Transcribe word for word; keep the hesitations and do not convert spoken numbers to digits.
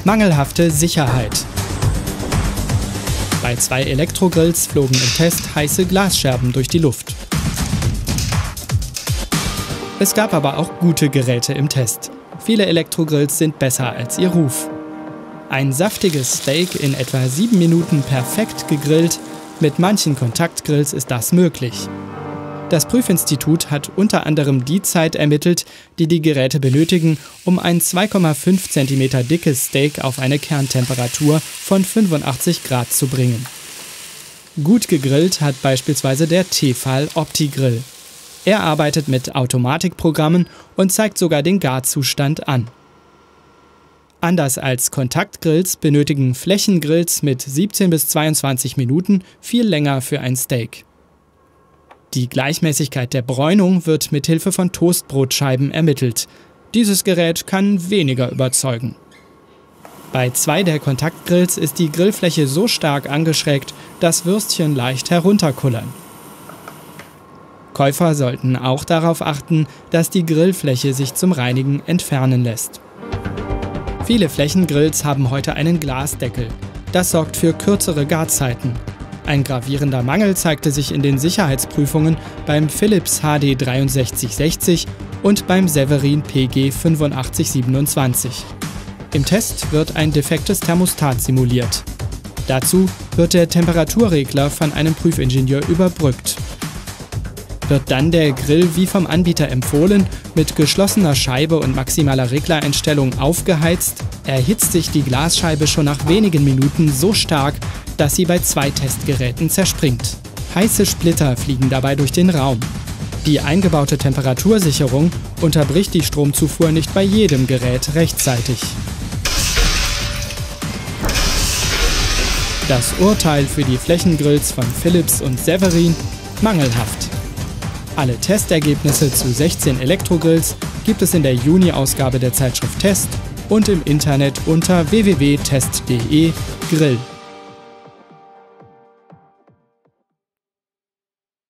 Mangelhafte Sicherheit. Bei zwei Elektrogrills flogen im Test heiße Glasscherben durch die Luft. Es gab aber auch gute Geräte im Test. Viele Elektrogrills sind besser als ihr Ruf. Ein saftiges Steak in etwa sieben Minuten perfekt gegrillt. Mit manchen Kontaktgrills ist das möglich. Das Prüfinstitut hat unter anderem die Zeit ermittelt, die die Geräte benötigen, um ein zwei Komma fünf Zentimeter dickes Steak auf eine Kerntemperatur von fünfundachtzig Grad zu bringen. Gut gegrillt hat beispielsweise der Tefal Opti-Grill. Er arbeitet mit Automatikprogrammen und zeigt sogar den Garzustand an. Anders als Kontaktgrills benötigen Flächengrills mit siebzehn bis zweiundzwanzig Minuten viel länger für ein Steak. Die Gleichmäßigkeit der Bräunung wird mithilfe von Toastbrotscheiben ermittelt. Dieses Gerät kann weniger überzeugen. Bei zwei der Kontaktgrills ist die Grillfläche so stark angeschrägt, dass Würstchen leicht herunterkullern. Käufer sollten auch darauf achten, dass die Grillfläche sich zum Reinigen entfernen lässt. Viele Flächengrills haben heute einen Glasdeckel. Das sorgt für kürzere Garzeiten. Ein gravierender Mangel zeigte sich in den Sicherheitsprüfungen beim Philips H D dreiundsechzig sechzig und beim Severin P G fünfundachtzig siebenundzwanzig. Im Test wird ein defektes Thermostat simuliert. Dazu wird der Temperaturregler von einem Prüfingenieur überbrückt. Wird dann der Grill wie vom Anbieter empfohlen, mit geschlossener Scheibe und maximaler Reglereinstellung aufgeheizt, erhitzt sich die Glasscheibe schon nach wenigen Minuten so stark, dass sie bei zwei Testgeräten zerspringt. Heiße Splitter fliegen dabei durch den Raum. Die eingebaute Temperatursicherung unterbricht die Stromzufuhr nicht bei jedem Gerät rechtzeitig. Das Urteil für die Flächengrills von Philips und Severin: mangelhaft. Alle Testergebnisse zu sechzehn Elektrogrills gibt es in der Juni-Ausgabe der Zeitschrift Test und im Internet unter w w w punkt test punkt de Grill.